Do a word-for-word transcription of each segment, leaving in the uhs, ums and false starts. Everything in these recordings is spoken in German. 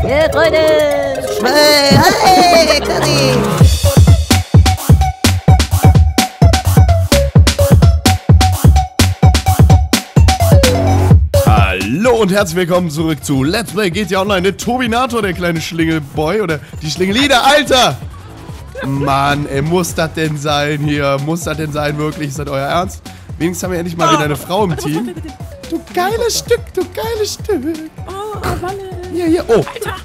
Yeah, Freunde! Hey, hey, Curry! Hallo und herzlich willkommen zurück zu Let's Play G T A Online. Der Tobinator, der kleine Schlingelboy oder die Schlingellieder, Alter! Mann, ey, muss das denn sein hier? Muss das denn sein, wirklich? Ist das euer Ernst? Wenigstens haben wir endlich mal wieder eine Frau im Team. Du geiles Stück, du geiles Stück. Oh, Walle. Hier, hier, oh.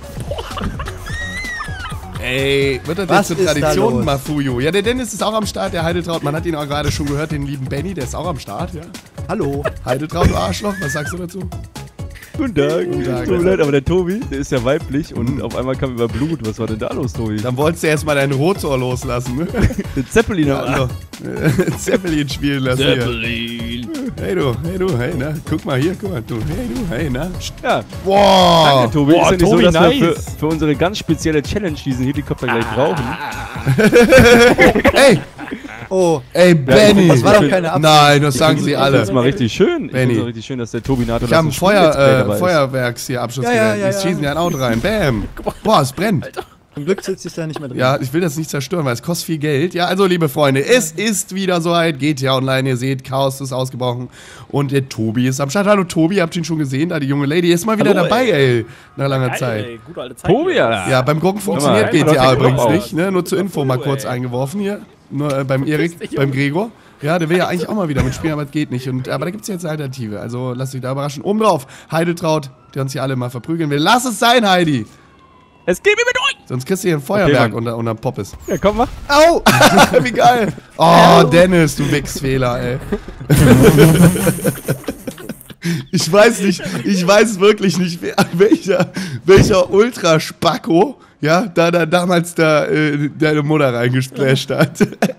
Ey, wird das Was jetzt zur ist da Tradition, los? Mafujo? Ja, der Dennis ist auch am Start, der Heideltraut. Man hat ihn auch gerade schon gehört, den lieben Benny, der ist auch am Start, ja. Hallo. Heideltraut, du Arschloch, was sagst du dazu? Guten Tag. Guten Tag. Tut mir leid, aber der Tobi, der ist ja weiblich und auf einmal kam über Blut. Was war denn da los, Tobi? Dann wolltest du erst mal dein Rotor loslassen, ne? Den Zeppelin am Also, äh, Zeppelin spielen lassen Zeppelin. hier. Hey du, hey du, hey, na, guck mal hier, guck mal, du, hey du, hey, na. Ja, Wow. danke, Tobi. Boah, ist ja nicht Tobi, so, dass nice. wir für, für unsere ganz spezielle Challenge diesen Helikopter gleich brauchen. Ey, Oh, ey, Benny. das war doch keine Absicht. Nein, das sagen sie Das alle. ist mal richtig schön. Ich Benny. finde es richtig schön, dass der Tobinator Ich habe ein das Feuer, dabei äh, ist. Feuerwerks hier Abschussgerät. Ja, ja, ja, ich ja. schieße in ein Auto rein. Bam. Boah, es brennt. zum Glück sitzt sich da nicht mehr drin. Ja, ich will das nicht zerstören, weil es kostet viel Geld. Ja, also liebe Freunde, es ist wieder soweit. G T A Online, ihr seht, Chaos ist ausgebrochen. Und der Tobi ist am Start. Hallo Tobi, habt ihr ihn schon gesehen? Da die junge Lady ist mal wieder Hallo, dabei, ey. ey. Nach langer Geil, Zeit. ey, gute alte Zeit. Tobi, ja. Ja, beim Gucken funktioniert mal, G T A ey, übrigens auf. nicht. Ne? Nur zur Info mal Ey. kurz eingeworfen hier. Nur äh, beim Erik, dich, beim Junge. Gregor. Ja, der will ja eigentlich auch mal wieder mitspielen, aber es geht nicht. Und, aber da gibt es jetzt eine Alternative. Also lasst euch da überraschen. Oben drauf, Heideltraut, der uns hier alle mal verprügeln will. Lass es sein, Heidi! Es geht mir mit euch. Sonst kriegst du hier ein Feuerwerk Mann. unter, unter Poppes. Ja, komm, mach. Au! Wie geil! Oh, Dennis, du Wichsfehler, ey. Ich weiß nicht, ich weiß wirklich nicht, wer, welcher, welcher Ultraspacko, ja, da, da damals da äh, deine Mutter reingesplasht hat.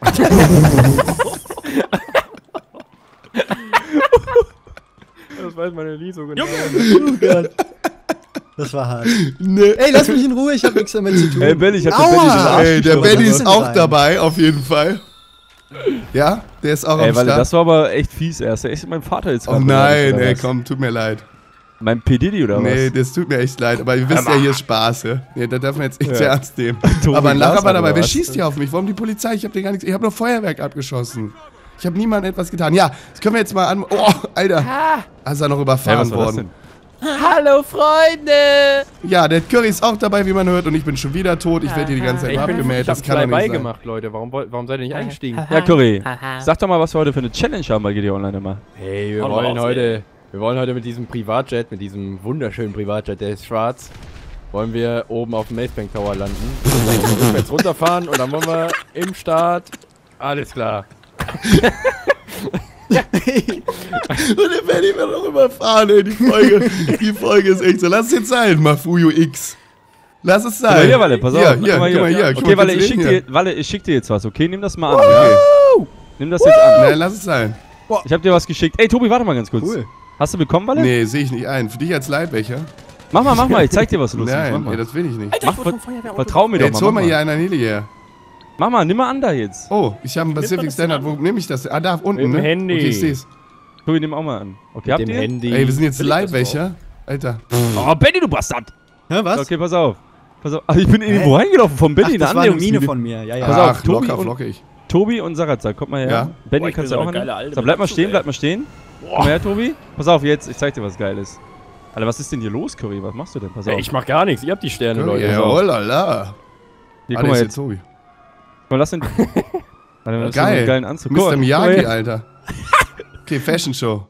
Das weiß meine Lied so genau. Oh Gott. Das war hart. Ne. Ey, lass mich in Ruhe, ich hab nichts damit zu tun. Ey, Benny, ich hab den Aua! Benny den Arsch Ey, der gestochen. Benny was ist denn auch sein? dabei, auf jeden Fall. Ja, der ist auch Ey, am weil Start. das war aber echt fies erst. Der ist mein Vater jetzt Oh gerade nein, oder ey, was? komm, tut mir leid. Mein P. Diddy oder Nee, was? das tut mir echt leid, aber ihr wisst ja, hier ist Spaß, ja? Nee, da darf man jetzt nicht Ja. sehr ernst nehmen. Tobi Aber ein Lacher war Glasmann dabei. oder Wer was? schießt hier auf mich? Warum die Polizei? Ich hab dir gar nichts. Ich hab nur Feuerwerk abgeschossen. Ich hab niemandem etwas getan. Ja, das können wir jetzt mal an. Oh, Alter. Da ist er noch Hey, überfahren was war das worden. denn? Hallo, Freunde! Ja, der Curry ist auch dabei, wie man hört, und ich bin schon wieder tot. Ich werde hier die ganze Zeit Ich, bin, abgemäht. ich hab Das kann doch Fly nicht sein. gemacht, Leute. Warum, woll- warum seid ihr nicht eingestiegen? Ja, Curry, sag doch mal, was wir heute für eine Challenge haben bei G T A Online immer. Hey, wir Hau wollen raus, heute, wir wollen heute mit diesem Privatjet, mit diesem wunderschönen Privatjet, der ist schwarz, wollen wir oben auf dem Macebank Tower landen. Dann müssen wir jetzt runterfahren und dann wollen wir im Start. Alles klar. Und der Benny wird noch überfahren, ey. Die Folge, die Folge ist echt so. Lass es jetzt sein, Mafujo X. Lass es Guck sein. mal hier, Walle, pass auf. Hier, Guck hier, mal guck mal hier. Guck Okay, mal, Walle, kannst ich du schick sehen dir, Walle, ich schick dir jetzt was, okay? Nimm das mal an. Okay? Nimm das jetzt an. Nein, lass es sein. Ich hab dir was geschickt. Ey, Tobi, warte mal ganz kurz. Cool. Hast du bekommen, Walle? Nee, sehe ich nicht ein. Für dich als Leibwächter? Mach mal, mach mal, ich zeig dir was Lustiges. Nein, mach nee, mal. das will ich nicht. Mach, ver vertrau mir Ey, doch jetzt mal. hol Mach mal hier mal. einen Anili her. Mach mal, nimm mal an da jetzt. Oh, ich habe einen Pacific Standard. Wo nehme ich das? Ah, da unten, Mit dem ne? Handy. Okay, ich seh's. Tobi, nimm auch mal an. Okay, Mit habt dem ihr? Handy. Ey, wir sind jetzt Will ich das Leibwächter. Alter. Oh, Benny, du Bastard! Hä, was? Okay, pass auf. Pass auf. Ach, ich bin irgendwo reingelaufen vom Benny, Ach, das eine war eine Annäherungslinie. Mine von mir. Ja, ja. Pass auf, Ach, Tobi locker und- flockig. Tobi und Sarazar, kommt mal her. Ja. Benny, Boah, ich kannst bin du so auch eine an. geile Alte So, mit bleib mal Anzug, stehen, ey. bleib mal stehen. Komm her, Tobi. Pass auf, jetzt, ich zeig dir was Geiles. Alter, was ist denn hier los, Curry? Was machst du denn? Pass auf. Ey, ich mach gar nichts, ihr habt die Sterne, Leute. Ja, So. oh la la. Hier, Ah, guck mal der ist jetzt. Tobi. Guck mal, lass den. Warte mal, das ist so einen Geil. geilen Anzug. Guck Mister mal, guck mal Miyagi, her. Alter. Okay, Fashion Show.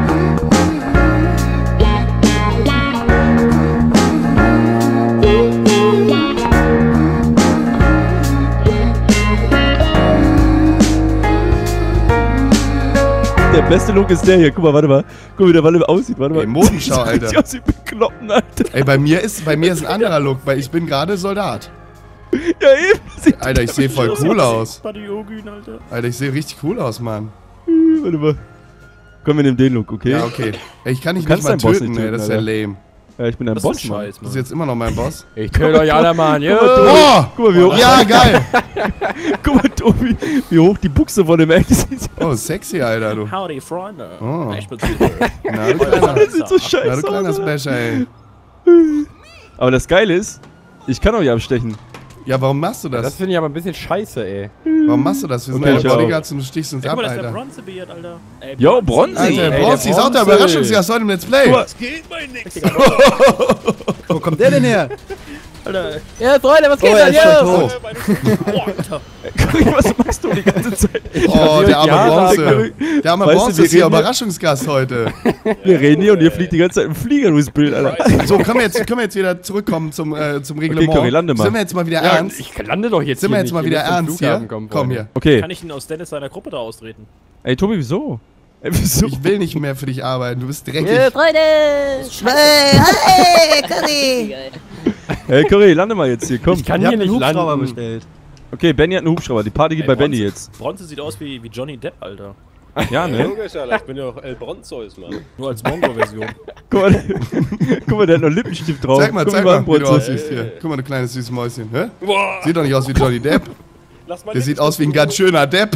Der beste Look ist der hier. Guck mal, warte mal. Guck mal, wie der Walle aussieht. Warte mal. Ey, Modenschau, Alter. Sieht aus wie bekloppen, Alter. Ey, bei mir ist, bei mir ist ein anderer Look, weil ich bin gerade Soldat. Ja, eben. Sieht Alter, ich sehe voll cool aus. Patriogin, Alter. Alter, ich sehe richtig cool aus, Mann. Warte mal. Komm, wir nehmen den Look, okay? Ja, okay. Ey, ich kann dich Du nicht kannst mal deinen Boss töten, nicht ey, töten, das ist ja Alter. lame. Ja, ich bin dein Das Boss, ist ein Mann. Scheiß, Das Mann. ist jetzt immer noch mein Boss. Ich töte euch alle, Mann. Ja. Oh! Guck mal, wie hoch, Ja, geil! guck mal, Tobi, wie hoch die Buchse von dem echt ist. Oh, sexy, Alter, du. Howdy, Freunde. Oh. Ich bin Peter. Na, du kleiner, Das sieht so na, scheiße du kleiner aus. Smasher, ey. Aber das Geile ist, ich kann auch nicht abstechen. Ja, warum machst du Das das? finde ich aber ein bisschen scheiße, ey. Warum machst du das? Wir sind Okay, okay, ich auch. Bodyguards und du stichst uns Guck ab, mal, das ist der Alter. Bronzebeard, Alter. Ey, Yo, Bronzi! Alter, Ey, Bronze, der ist auch der Bronze. Überraschungsgast heute im Let's Play. Das geht mal nix. Wo kommt der denn her? Alter. Ja, Freunde, was Oh, geht er denn ist schon hier? tot. Boah, Alter. Curry, was machst du die ganze Zeit? Oh, der arme Ja, Bronze. Curry. Der arme Weißt du, Bronze wir ist hier reden hier- Überraschungsgast heute. Wir reden hier und ihr fliegt die ganze Zeit im Flieger durchs Bild, Alter. So, können wir jetzt, können wir jetzt wieder zurückkommen zum, äh, zum Reglement. Curry, lande mal. Sind wir jetzt mal wieder Ja, ernst? ich lande doch jetzt Sind hier wir jetzt mal nicht. wieder Ihr müsst zum ernst hier? Flughafen kommen, Komm Freunde. hier. Okay. Kann ich ihn aus Dennis seiner Gruppe da austreten? Ey, Tobi, wieso? Ey, wieso? Ich will nicht mehr für dich arbeiten. Du bist dreckig. Ja, Freunde! Hey, hey, Curry! Hey, Curry, lande mal jetzt hier, komm. Ich kann Ich hier hab einen nicht Hubschrauber landen. bestellt. Okay, Benny hat einen Hubschrauber. Die Party geht bei Benny jetzt. Bronze sieht aus wie, wie Johnny Depp, Alter. Ja, ne? Logisch, Alter. Ich bin ja auch El Bronzeus, Mann. Nur als Mongo-Version. Guck mal, guck mal, der hat noch Lippenstift drauf. Zeig mal, Guck zeig mal, mal, wie du Bronze. aussiehst hier. Guck mal, du kleines süßes Mäuschen. Hä? Boah, Sieht doch nicht aus wie Johnny Depp. lass mal Der links sieht aus wie ein gucken. ganz schöner Depp.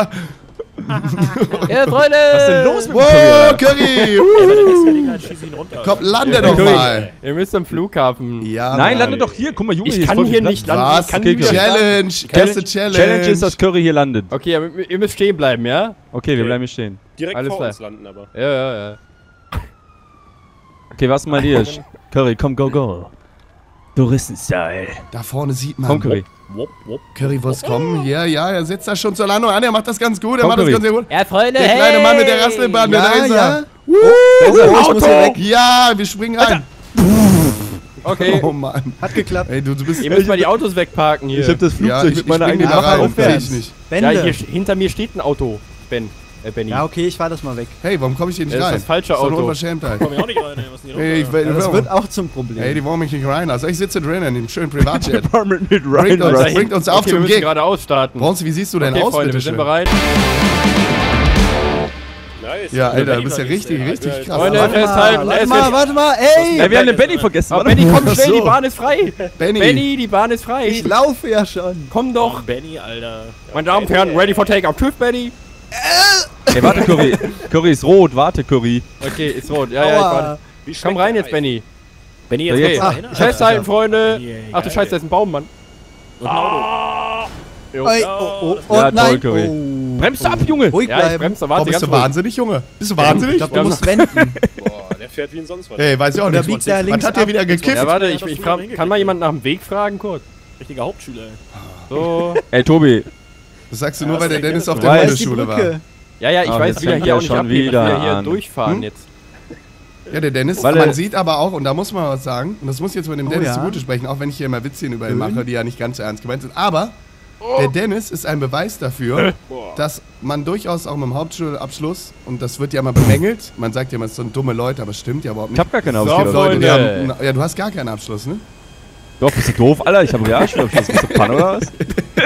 Ja, Freunde! Was ist denn los mit dem Wow, Curry? Curry! Ey, bei der nächsten Gelegenheit schieß ihn runter. Komm, lande Ja, doch Curry. mal. Ihr müsst am Flughafen. Ja, Nein, Mann. lande doch hier. Guck mal, Junge, Ich ist kann voll hier viel nicht Platz. landen. Was? Ich kann Okay, nie wieder starten. Challenge. Erste Challenge. Challenge ist, dass Curry hier landet. Okay, aber ihr müsst stehen bleiben, ja? Okay, wir bleiben hier stehen. Direkt Alles vor klar. uns landen, aber. Ja, ja, ja. Okay, was mal dir? Curry, komm, go, go. Touristen-Style. Da vorne sieht man. Komm, Curry. Wupp, wupp. Currywurst kommen. Ja, ja, er setzt da schon zur Landung an. Er macht das ganz gut. Er Komm, macht das Curry. ganz sehr gut. Ja, Freunde, Der hey! kleine Mann mit der Rasselbande, da Ja, ist ja. er. Oh, ich muss hier weg. Ja, wir springen rein. Okay, Oh Mann. Hat geklappt. Ey, du, du bist... ihr müsst mal die Autos wegparken hier. Ich hab das Ja, Flugzeug ich, mit meiner ich eigenen spring da Waffe rein. Sehe aufwärts. ich nicht. Ja, Bände. hier, st- hinter mir steht ein Auto. Ben. Äh, Benny. Ja, okay, ich fahr das mal weg. Hey, warum komme ich hier nicht Das ist rein? das falsche Das ist doch eine Auto. Unverschämtheit. Komm ich auch nicht rein, ey. Was ist denn hier Ey, ich los, will, Ja, das wird auch zum Problem. Ey, die wollen mich nicht reinlassen. Ich sitze drin in dem schönen Privatjet. Department mit Bringt Ryan uns, Rice. bringt uns auf okay, wir zum müssen Gig. geradeaus starten. Bronze, wie siehst du denn Okay, aus, Freunde, bitte wir sind schön? bereit. Nice. Ja, Alter, Benny du bist ja noch richtig, nicht, richtig Alter. krass. Freunde, Warte mal, festhalten. Warte es mal, wird- warte mal, ey! Ey, wir haben den Benny vergessen. Aber Warte Benny, mal. komm Ach schnell, so. die Bahn ist frei. Benny. Benny, die Bahn ist frei. Ich laufe ja schon. Komm Alter? doch. Oh, Benny, Alter. Meine Damen und Herren, ready for take-off. Tschüss, Benny. Ey, warte, Curry. Curry ist rot. Warte, Curry. Okay, ist rot. Ja, ja, ich warte. Wie Komm schmeckt rein der jetzt, Eis? Benny. Benny, jetzt Okay. geht's Ah, dahin, Alter. festhalten, Freunde. Yeah, Ach du geil. Scheiße, da ist ein Baum, Mann. Und ein Auto. Jo. Ey, oh, oh, Ja, oh, nein. toll, Curry. Oh. Bremst ab, Junge. Ruhig Ja, ich bleiben. bremse, Oh, warte bist ganz du ruhig. wahnsinnig, Junge? Bist du Ich wahnsinnig? glaube, du musst wenden. Boah, der fährt wie ein sonst was. Ey, weiß ich auch Oder nicht. biegt der Was links hat der ab? wieder gekifft? Ja, warte, Ja, ich, das ich hast du frag, hingekriegt, kann mal Alter. jemand nach dem Weg fragen, kurz? Richtiger Hauptschüler, ey. So. Ey, Tobi. Das sagst du nur, Ja, weil der das Dennis denke auf ich, der das Da ist die Hundeschule war. Brücke. Ja, ja, ich Ah, weiß, jetzt wie er fängt hier er auch nicht schon abgeht. Ich will wieder ja hier an. durchfahren Hm? jetzt. Ja, der Dennis, Weil man er- sieht aber auch, und da muss man was sagen, und das muss ich jetzt mit dem Oh Dennis ja? zugute sprechen, auch wenn ich hier immer Witzchen über ihn Schön. mache, die ja nicht ganz so ernst gemeint sind, aber der Dennis ist ein Beweis dafür, Boah. dass man durchaus auch mit dem Hauptschulabschluss, und das wird ja mal bemängelt, man sagt ja immer, es sind dumme Leute, aber es stimmt ja überhaupt Ich nicht. hab gar keine So, Ausrede. Leute, die Freunde. haben, ja, du hast gar keinen Abschluss, ne? Doch, bist du doof, Alter? Ich hab einen Realschulabschluss. Bist du Pan oder was?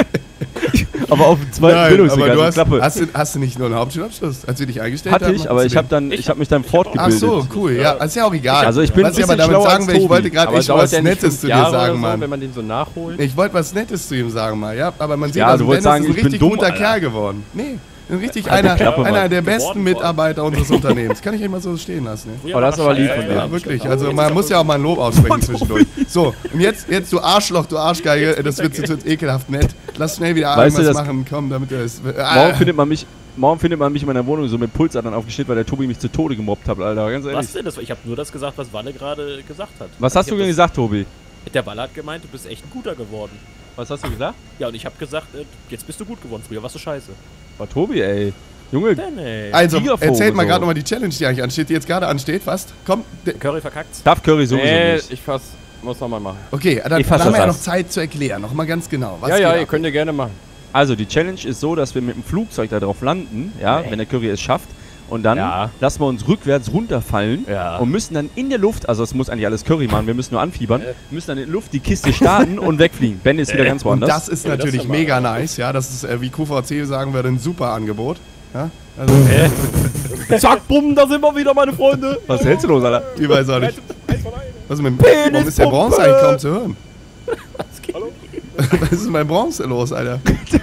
Aber auf dem zweiten aber Bildungsweg, du also hast, Klappe. hast, du, hast du nicht nur einen Hauptschulabschluss, als wir dich eingestellt Hatte haben? ich, hast aber du ich den? hab dann, ich hab mich dann Ach fortgebildet. so, cool, ja, ist ja auch egal. Also ich bin was ein ich aber bisschen damit schlauer sagen als will, ich Tobi. wollte gerade Aber echt dauert was der nicht Nettes fünf zu dir Jahre sagen, oder so, Mann. wenn man den so nachholt? Ich wollte was Nettes zu ihm sagen mal, ja, aber man sieht, Ja, also du wolltest Dennis sagen, ist ein ich bin richtig dumm, guter Alter. Kerl geworden. Nee, ein richtig Halt die einer, Klappe, einer Mann. der besten Geworden, Mitarbeiter unseres Unternehmens. Kann ich echt mal so stehen lassen. Ne? Früher Oh, das ist war aber lieb scheiße, von dir. Ja, wirklich. Also man muss ja auch mal ein Lob aussprechen zwischendurch. So, und jetzt, jetzt du Arschloch, du Arschgeige, das wird jetzt ekelhaft nett. Lass schnell wieder Weißt du, irgendwas das- machen, komm, damit er es... Morgen Ah, findet man mich, morgen findet man mich in meiner Wohnung so mit Pulsadern aufgeschnitten, weil der Tobi mich zu Tode gemobbt hat, Alter. Ganz ehrlich. Was denn das? Ich habe nur das gesagt, was Walle gerade gesagt hat. Was hast Ich du hab denn das- gesagt, Tobi? Der Walle hat gemeint, du bist echt ein guter geworden. Was hast du gesagt? Ja, und ich habe gesagt, äh, jetzt bist du gut geworden. Früher warst du scheiße. War Tobi, ey. Junge, Denn, ey. also, Tigervogel erzählt mal so. gerade nochmal die Challenge, die eigentlich ansteht, die jetzt gerade ansteht, fast. Komm, de- Curry verkackt's. darf Curry sowieso Nee, nicht. ich fass, muss nochmal machen. okay, dann, Ich fass dann haben wir ja das noch Zeit zu erklären, nochmal ganz genau. Was ja, ja, geht ihr ab? könnt ihr gerne machen. Also, die Challenge ist so, dass wir mit dem Flugzeug da drauf landen, ja, wenn der Curry es schafft. Und dann Ja. lassen wir uns rückwärts runterfallen Ja. und müssen dann in der Luft, also es muss eigentlich alles Curry machen, wir müssen nur anfiebern, müssen dann in der Luft die Kiste starten und wegfliegen. Ben ist wieder ganz Und woanders. das ist Ja, das natürlich ist aber- mega nice, ja, das ist, äh, wie Q V C sagen würde, ein super Angebot. Ja? Also, Zack, bumm, da sind wir wieder, meine Freunde. Was hältst du los, Alter? ich weiß auch nicht. Was ist mit dem, warum ist der Bronze eigentlich kaum zu hören? Hallo? Was ist mit meinem Bronze los, Alter?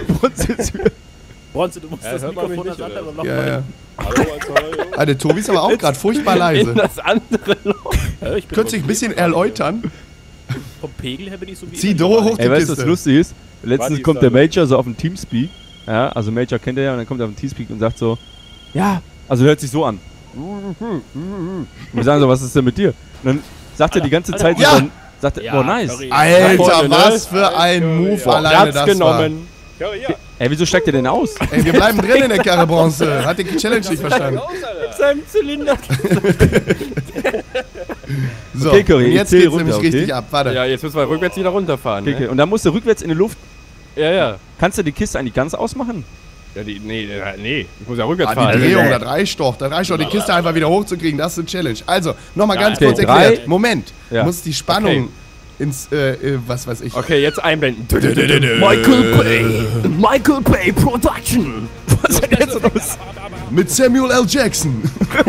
Bronze, du musst Ja, das hört man Mikrofon mich das nicht, andere oder? Loch Ja, mal ja. hin. Hallo, also, hallo. Ah, der Tobi ist aber auch gerade furchtbar In leise. das andere Loch. Ja, ich bin Könntest du dich ein bisschen erläutern? Pegel her bin ich so wie Zieh immer Doro dabei. hoch die Ey, weißt du, was Kiste. lustig ist? Letztens Warte, kommt ist der da- Major so auf den Teamspeak. Ja, also Major kennt er ja und dann kommt er auf den Teamspeak und sagt so, ja, also hört sich so an. Und wir sagen so, was ist denn mit dir? Und dann sagt er die ganze Alter, Zeit so, ja. dann sagt er, Ja, boah, nice. Curry. Alter, Freunde, ne? was für ein Move Ja. alleine Platz das war. genommen. Curry, ja. Ey, wieso steigt der denn aus? Ey, wir bleiben drin in der Karre Bronze. Hat die Challenge nicht verstanden. Raus, Alter. Seinem Zylinder. So, Okay, Curry, und jetzt zähl geht's runter, nämlich okay? richtig ab. Warte. Ja, jetzt müssen wir rückwärts wieder runterfahren. Okay, okay. Ne? Und dann musst du rückwärts in die Luft. Ja, ja. Kannst du die Kiste eigentlich ganz ausmachen? Ja, die, nee, nee, ich muss ja rückwärts Ah, fahren. die Drehung, das reicht doch. Das reicht doch, die Kiste einfach wieder hochzukriegen. Das ist eine Challenge. Also, nochmal ganz Okay, kurz drei. erklärt. Moment. Ja. Muss die Spannung Okay. ins, äh, äh, was weiß ich. Okay, jetzt einblenden. Michael Bay! Michael Bay Production! Was ist denn jetzt los? Mit Samuel L. Jackson.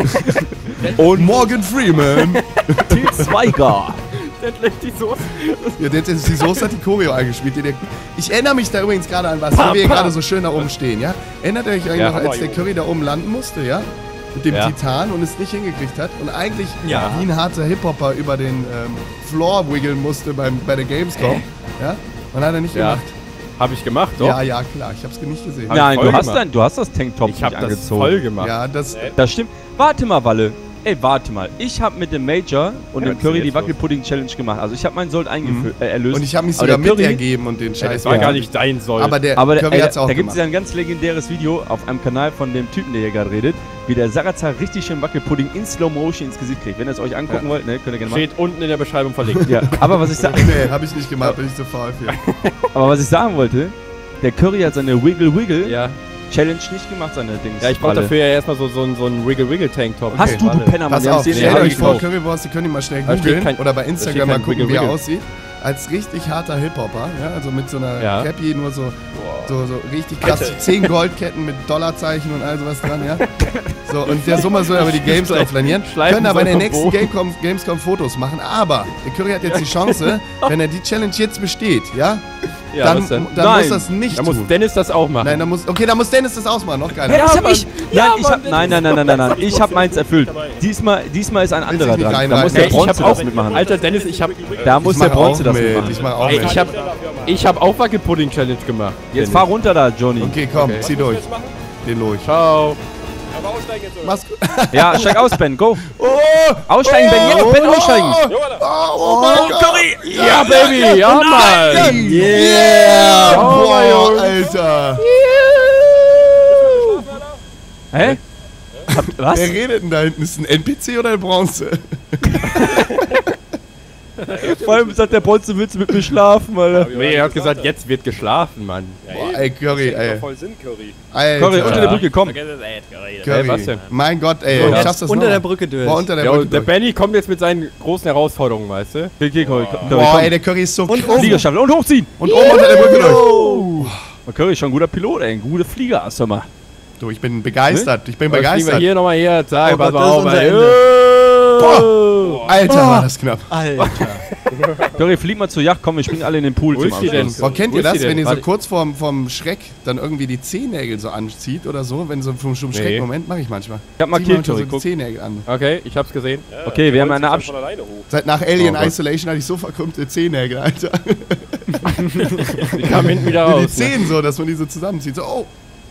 Und Morgan Freeman. Til Schweiger! Der legt die Soße. Ja, der, der, die Soße hat die Choreo eingespielt. Die, der, ich erinnere mich da übrigens gerade an was, Pam, wo wir pam. gerade so schön da oben stehen, ja? Erinnert ihr euch eigentlich Ja. noch, als der Curry da oben landen musste, ja? Mit dem Ja. Titan und es nicht hingekriegt hat und eigentlich Ja. wie ein harter Hip-Hopper über den ähm, Floor wiggeln musste beim, bei der Gamescom, ja? Und hat er nicht Ja. gemacht. Hab ich gemacht, doch. Ja, ja, klar, ich hab's nicht gesehen. Hab ich Nein, voll du hast, gemacht. dein, du hast das Tanktop Ich hab nicht das angezogen. voll gemacht. Ja, das, Das stimmt. Warte mal, Walle. Ey, warte mal. Ich habe mit dem Major und Ja, dem was Curry ist die jetzt los? Wackelpudding-Challenge gemacht. Also ich habe meinen Sold eingefüllt, äh, erlöst. und ich habe mich Aber sogar der Curry- mitergeben und den Ja, Scheiß das war gemacht. gar nicht dein Soll. Aber der Aber der, Curry ey, hat's auch da gibt es gemacht. ja ein ganz legendäres Video auf einem Kanal von dem Typen, der hier gerade redet, wie der Sarazar richtig schön Wackelpudding in Slow Motion ins Gesicht kriegt. Wenn ihr es euch angucken Ja. wollt, ne, könnt ihr gerne machen. Steht unten in der Beschreibung verlinkt. Ja, aber was ich sagen, Nee, hab ich nicht gemacht, bin ich zu faul für. aber was ich sagen wollte, der Curry hat seine Wiggle Wiggle Ja. Challenge nicht gemacht, seine Dings. Ja, ich brauch Walle. dafür ja erstmal so, so, ein- so einen Wiggle-Wiggle-Tanktop. Hast Okay, du, du Walle. Penner, Mann, Pass wir haben auf, es stellt hier euch nicht vor, vor. Currywurst, ihr könnt ihn mal schnell Da steht googeln kein- oder bei da Instagram steht mal kein gucken, Wiggle wie er Wiggle. aussieht. Als richtig harter Hip-Hopper, ja, also mit so einer Ja. Cappy, nur so, so, so richtig krass, zehn Goldketten mit Dollarzeichen und all sowas dran, ja. So, und der Sommer soll aber die Games auflanieren. Schleifen Können aber in der soll nächsten verboten. Gamescom, Gamescom Fotos machen, aber der Curry hat jetzt die Chance, wenn er die Challenge jetzt besteht, ja, Ja, dann, was denn? dann Nein. muss das nicht Da muss tun. Dennis das auch machen. Nein, dann muss, okay, dann muss Dennis das ausmachen, noch geiler. Ja, das hab Mann. ich. Ja, Nein, ich hab, Mann, nein, nein, nein, nein, nein, nein. Ich hab meins erfüllt. Dabei. Diesmal, diesmal ist ein anderer dich nicht dran. Da reinreiten. muss Ey, der ich Bronze hab das auch- mitmachen. Alter Dennis, ich hab, Da muss Ich der mach Bronze auch das mit, mitmachen. ich mach auch ey, mit. ich hab, ich hab auch Wackelpudding-Challenge gemacht. Jetzt Dennis. fahr runter da, Johnny. Okay, komm, Okay. zieh durch. Den durch. Ciao. Aber aussteigen jetzt, oder? Mach's gut. Ja, steig aus, Ben, go. Oh! Aussteigen, Ben, jetzt, Ben, aussteigen. Jo, Alter. Oh, oh mein Gott! Ja, Baby, ja, Mann. Yeah! Oh, Boah, Jungs. Alter! Hä? Habt- Was? Wer redet denn da hinten? Ist ein N P C oder ein Bronze? Vor allem sagt der Bronze, willst du mit mir schlafen, Alter? Nee, er hat gesagt, jetzt wird geschlafen, Mann. Ja, Boah, eben. ey, Curry, Das macht ey. doch voll Sinn, Curry. Alter. Curry, unter der Brücke, komm. Vergiss es, ey, Curry. Curry. Ey, was denn? Mein Gott, ey. So, schaffst jetzt das unter noch? der Brücke durch. Boah, unter der Ja, Brücke und der durch. Benny kommt jetzt mit seinen großen Herausforderungen, weißt du? Okay, okay, Curry, Curry, Boah, ey, komm. der Curry ist so Und krass. Fliegerstaffel und hochziehen. Und oben unter der Brücke durch. Und Curry ist schon ein guter Pilot, ey. Ein guter Flieger, hast du mal. Du, ich bin begeistert. Ich bin Was kriegen wir begeistert. hier nochmal her? Sag, Oh pass Gott, mal das ist auf, unser ey. Ende. Oh. Alter, war das knapp. Alter. Curry, flieg mal zur Yacht, komm, wir springen alle in den Pool Wo zum ist die denn? Abschluss. Boah, kennt Wo ihr ist das, die denn? wenn ihr so Warte. kurz vorm, vorm Schreck dann irgendwie die Zehennägel so anzieht oder so? Wenn so vom, vom Nee. Schreckmoment mache ich manchmal. Ich hab markiert, Zieh Curry, manchmal so die guck. Zehennägel an. Okay, ich hab's gesehen. Ja, Okay, der wir haben rollt eine sich dann Absch- von alleine hoch. Seit nach Alien Oh Gott. Isolation hatte ich so verkrümmte Zehennägel, Alter. Die kamen hinten wieder Die raus. Ne? Zehen so, dass man die so zusammenzieht. So, oh.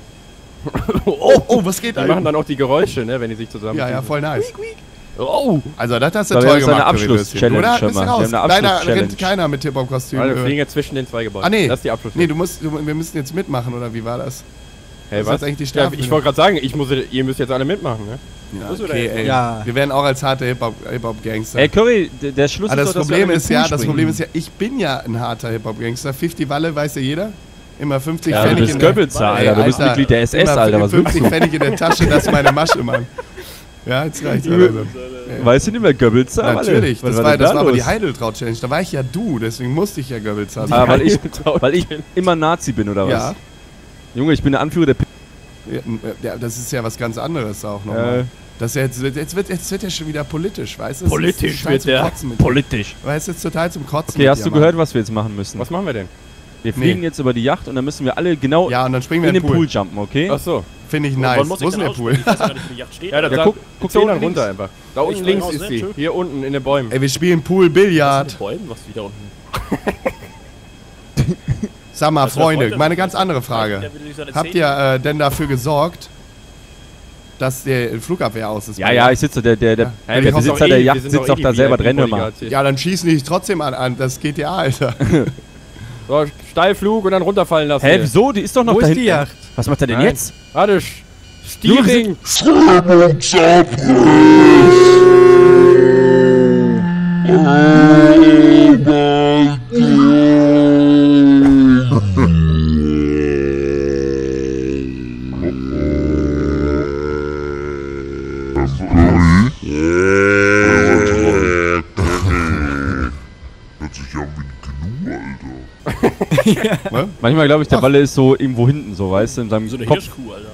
Oh, oh, was geht Die da? machen dann auch die Geräusche, ne, wenn die sich zusammen. Ja, ja, voll nice. Oh! Also, das hast du So, wir toll haben jetzt eine gemacht, Abschluss-Challenge Currywürstchen. Oder? schon Bist du mal. raus? Wir haben eine Leider Abschluss-Challenge. rennt keiner mit Hip-Hop-Kostüm. Also, wir Äh, fliegen jetzt zwischen den zwei Gebäuden. Ah, nee. Das ist die Abschluss. Nee, du musst, du, wir müssen jetzt mitmachen, oder wie war das? hey, das was? ist eigentlich die Ja, Strafe. ich wollte gerade sagen, ich muss, ihr müsst jetzt alle mitmachen, ne? Ja, Musst du okay, da ey. Ja. Wir werden auch als harte Hip-Hop- Hip-Hop-Gangster. Ey, Curry, d- der Schluss Aber ist das doch, dass Problem wir alle ist in den ja, Pool das springen. Problem ist ja, ich bin ja ein harter Hip-Hop-Gangster. fünfzig Walle, weiß ja jeder. Immer fünfzig Ja, du Pfennig bist in der Goebbelser, Ey, Alter. Du bist Mitglied der S S, immer Alter. Was willst fünfzig du? Pfennig in der Tasche, das ist meine Masche, Mann. Ja, jetzt reicht's. Also. Weißt du nicht mehr Goebbelser? Alter? Natürlich, Was das war war, denn das da war aber die los? Heideltraut-Challenge. Da war ich ja du, deswegen musste ich ja Goebbels haben. Ah, weil ich, weil ich immer Nazi bin, oder was? Ja. Junge, ich bin der Anführer der P Ja, ja, das ist ja was ganz anderes auch äh, nochmal. Das ist ja jetzt, jetzt, wird, jetzt wird ja schon wieder politisch, weißt du? Es Politisch ist total wird zum der. Kotzen mit dir. Politisch. Weißt du, es ist total zum Kotzen Okay, mit hast dir, du Mann. gehört, was wir jetzt machen müssen? Was machen wir denn? Wir fliegen Nee. jetzt über die Yacht und dann müssen wir alle genau Ja, und dann springen wir in in den den Pool Pool. jumpen, okay? Ach so. Finde ich Wann nice. muss Wo ich ist denn denn der Pool? ausspringen? Ich weiß ja gar nicht, wo die Yacht steht. Ja, da, Ja, da, guck- guck, guck da hier unten unten runter links. einfach. Da unten Ich links raus, ist ne? sie. Tschö. Hier unten in den Bäumen. Ey, wir spielen Pool Billard. Die Bäume, was wieder unten. Sag mal, Das wär Freunde, Freunde- meine ganz andere Frage. Der würde sich so eine Habt Zehn- ihr äh, denn dafür gesorgt, dass der Flugabwehr aus ist? Ja, ja, ich sitze, der, der, der, Hey, der wir sind Besitzer doch der eh- wir Yacht sind sitzt doch doch eh da die selber V I drin immer. P-Bodyguards hier. Ja, dann schießen die dich trotzdem an, an das G T A, Alter. So, Steilflug und dann runterfallen lassen. Hä, hier. wieso? Die ist doch noch Wo da ist hinten. die Yacht? Was macht er denn Nein. jetzt? Warte, Sch- Steering. Manchmal glaube ich, der Walle ist so irgendwo hinten, so, weißt du, in seinem So eine Kopf. Hirschkuh, Alter.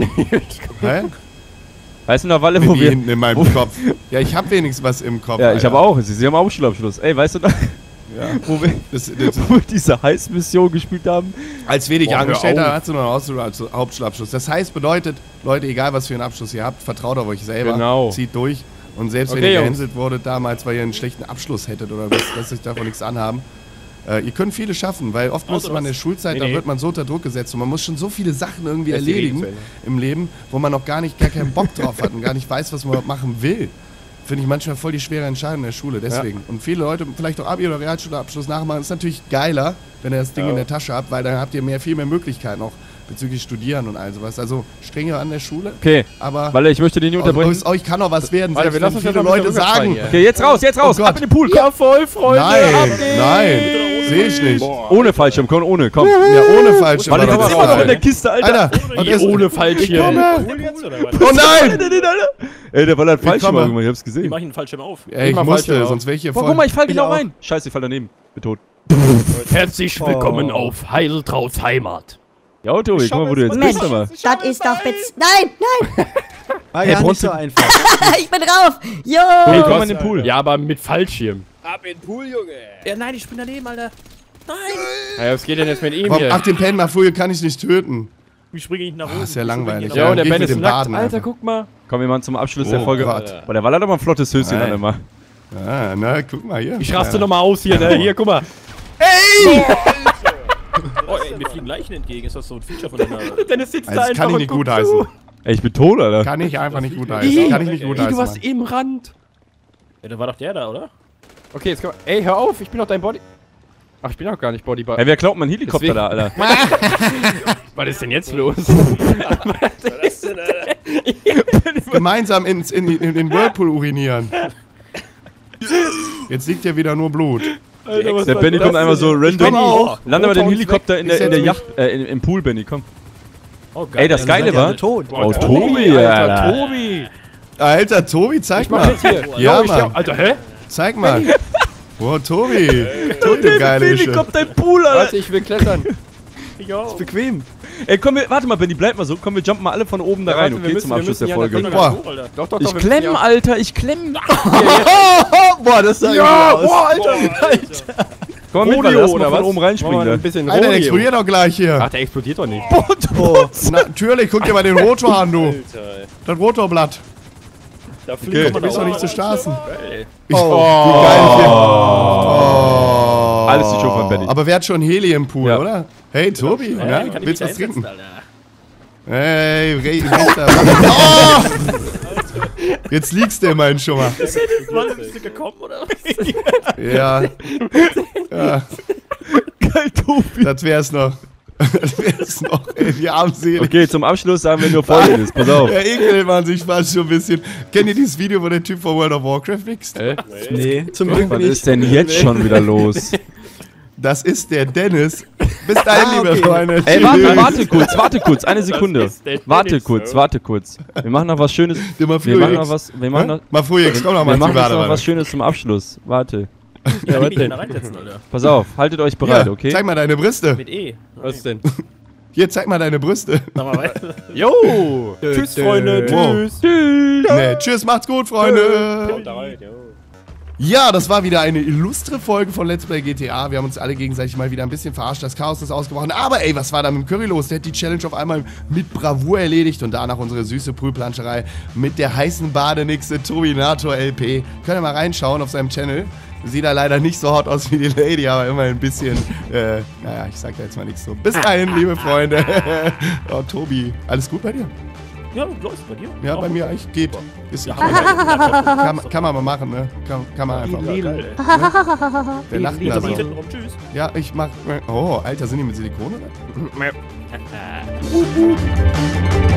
Hä? Weißt du noch, Walle, Wie wo wir... hinten in meinem Kopf. Ja, ich hab wenigstens was im Kopf. Ja, ich Alter. habe auch. Sie Sie haben auch Schulabschluss. Ey, weißt du noch, Ja. wo wir, Das, das, wo wir diese Heißmission gespielt haben? als wir dich Boah, hör angestellt haben, auf. hast du noch einen Hauptschul- Hauptschulabschluss. Das heißt, bedeutet, Leute, egal was für einen Abschluss ihr habt, vertraut auf euch selber. Genau. Zieht durch. Und selbst wenn Okay, ihr Jungs. gehänselt wurdet damals, weil ihr einen schlechten Abschluss hättet oder was, lasst euch davon nichts anhaben. Äh, ihr könnt vieles schaffen, weil oftmals Außer immer in was? der Schulzeit, Nee, da nee. wird man so unter Druck gesetzt und man muss schon so viele Sachen irgendwie Das ist die erledigen Regelfälle. im Leben, wo man noch gar nicht, gar keinen Bock drauf hat und gar nicht weiß, was man machen will. Finde ich manchmal voll die schwere Entscheidung in der Schule, deswegen. Und viele Leute, vielleicht auch Abi- oder Realschulabschluss nachmachen, ist natürlich geiler, wenn ihr das Ding Ja. in der Tasche habt, weil dann habt ihr mehr, viel mehr Möglichkeiten auch bezüglich Studieren und all sowas. Also strenger an der Schule, Okay, aber Walle, ich möchte dich nicht unterbrechen. aus euch kann auch was werden, Warte, selbst wir lassen wenn uns viele jetzt mal Leute ein bisschen sagen. rückfallen Okay, jetzt raus, jetzt raus, Oh Gott. ab in den Pool. Ja, voll, Freunde. ab Nein, geht's. nein, sehe ich nicht. Ohne Fallschirm, komm, ohne, komm. Ja, ohne falsche Walle, war komm das mal raus geil. in der Kiste, Alter. Alter, und Wie das, ohne ich Fallschirm. komme. Cool jetzt, oder was? Oh nein! Ey, der Walle hat Fallschirm komme. gemacht, ich hab's Wie gesehen. mach ich einen Fallschirm auf? Ey, ich mal musste, Fallschirm sonst wäre ich hier Boah, voll. guck mal, ich fall genau auch. rein. Scheiße, ich fall daneben. Bin tot. Herzlich willkommen auf Heideltraus Heimat. Ja, Tobi, guck mal, wo du jetzt Moment, bist, aber. das ist doch jetzt... Nein, nein, War Hey, ja nicht Bronze- so einfach. ich bin drauf. Jo. Hey, du komm hast- in den Pool. Ja, aber mit Fallschirm. Ab in den Pool, Junge. Ja, nein, ich spring daneben, Alter. Nein! Ja, was geht denn jetzt mit ihm Warum, hier? ach, den Pen Mafuge kann ich nicht töten. Wie springe ich nach Ah, oben? ist ja Wie spring ich langweilig. nach Ja, Ja, und der geh Ben mit ist dem nackt. Baden Alter, einfach. guck mal. Komm, wir machen zum Abschluss Oh der Folge. Gott. Boah, der Walle hat aber ein flottes Höschen Nein. dann immer. Ah, na, guck mal hier. Ich raste nochmal aus hier, ne? Hier, guck mal. Oh, ey, mir fliegen Leichen entgegen. Ist das so ein Feature von deiner... Dennis sitzt Also, da das einfach kann ich und nicht guckt gut heißen. zu. Ey, ich bin tot, Alter. Kann ich einfach nicht gut Ih, heißen. Kann ich nicht gut Ey, du heißen. warst Mann. im Rand. Ja, da war doch der da, oder? Okay, jetzt komm. Ey, hör auf, ich bin doch dein Body. Ach, ich bin auch gar nicht Bodybuilder. Ey, wer glaubt mein Helikopter Deswegen- da, Alter? Was ist denn jetzt los? Was ist denn, Alter? Gemeinsam ins, in, in, in den Whirlpool urinieren. Jetzt liegt hier wieder nur Blut. Alter, was Der war Benny das kommt einfach denn? so random. komm auch. Lande mal den Rotor uns Helikopter in der, Ist in der jetzt Yacht, äh, in, im Pool, Benny, komm. Oh, geil. Ey, das Geile Seid ihr war. alle tot. Oh, Tobi, Alter, Alter. Tobi. Alter, Tobi, zeig Ich mach mal. jetzt hier. Ja, Jo, ich Mann. glaub, Alter, hä? Zeig mal. Boah, Tobi. Tobi, du geile Mische. Helikopter im Pool, Alter. Warte, ich will klettern. Jo. Bequem. Ey, komm, wir, warte mal, Benny, bleib mal so. Komm, wir jumpen mal alle von oben da Ja, rein, warte, wir okay, müssen- zum wir Abschluss müssen der ja Folge. nach Boah. Hoch, Alter. Doch, doch, doch. Ich wir müssen klemm, ja- Alter, ich klemm. Boah, das sah Ja, gut aus. boah, Alter. Alter. Komm mal mit, Rodeo, lass mal oder von was? oben Machen wir reinspringen, ein da. bisschen Alter, der Rodeo. explodiert doch gleich hier. Ach, der explodiert doch nicht. Oh. Natürlich, guck dir mal den Rotor an, du. Alter, ey. Das Rotorblatt. Da fliegt Okay. Du bist doch nicht zu Straßen. Geil. Ich, Oh. Wie geil ich hier. Oh. Alles die Show von Benny. Aber wer hat schon Heli im Pool, Ja. oder? Hey, Tobi, Ja, ja, kann ich willst du mich was trinken? einsetzen, Alter. Hey, Ray, Richter. Oh! Jetzt liegst du immerhin schon mal. Mann, bist du gekommen, oder was? Ja. Ja, Geil, Tobi. das wär's noch. Das wär's noch, ey, wie armselig. Okay, zum Abschluss sagen wir nur Folgendes. Pass auf. Da ekelt man sich fast schon ein bisschen. Kennt ihr dieses Video, wo der Typ von World of Warcraft wächst? Äh? Nee, zum Glück Was nicht. ist denn jetzt schon wieder los? Das ist der Dennis. Bis dahin, Ah, liebe okay. Freunde. Ey, warte, Tschüss. warte kurz, warte kurz, eine Sekunde. ist der Warte Dennis, kurz, ne? warte kurz. Wir machen noch was Schönes. Der mal Wir machen noch früher. was, wir machen noch, Mal früher, komm noch mal wir zu machen jetzt noch Warte, was Schönes zum Abschluss. Warte. Ja, was denn? denn? Da reinsetzen, Alter. Pass auf, haltet euch bereit, Ja, okay? zeig mal deine Brüste. Mit E. Was denn? Hier, zeig mal deine Brüste. Sag mal weiter. Jo! Tschüss, Freunde. Wow. Tschüss. Nee, tschüss, macht's gut, Freunde. Haut da rein, jo. Ja, das war wieder eine illustre Folge von Let's Play G T A. Wir haben uns alle gegenseitig mal wieder ein bisschen verarscht. Das Chaos ist ausgebrochen. Aber ey, was war da mit dem Curry los? Der hat die Challenge auf einmal mit Bravour erledigt. Und danach unsere süße Poolplanscherei mit der heißen Badenixe Tobinator L P. Könnt ihr mal reinschauen auf seinem Channel. Sieht da leider nicht so hot aus wie die Lady, aber immer ein bisschen, äh, naja, ich sag da jetzt mal nichts so. Bis dahin, liebe Freunde. Oh, Tobi, alles gut bei dir? Ja, läuft bei dir. Ja, Auch bei mir gut. eigentlich geht. Ist, Ja, kann, kann man mal machen, ne? Kann, kann man einfach. Ja, geil, ey. Wer lacht denn da so? Hinten rum, tschüss. Ja, ich mach. Oh, Alter, sind die mit Silikon oder?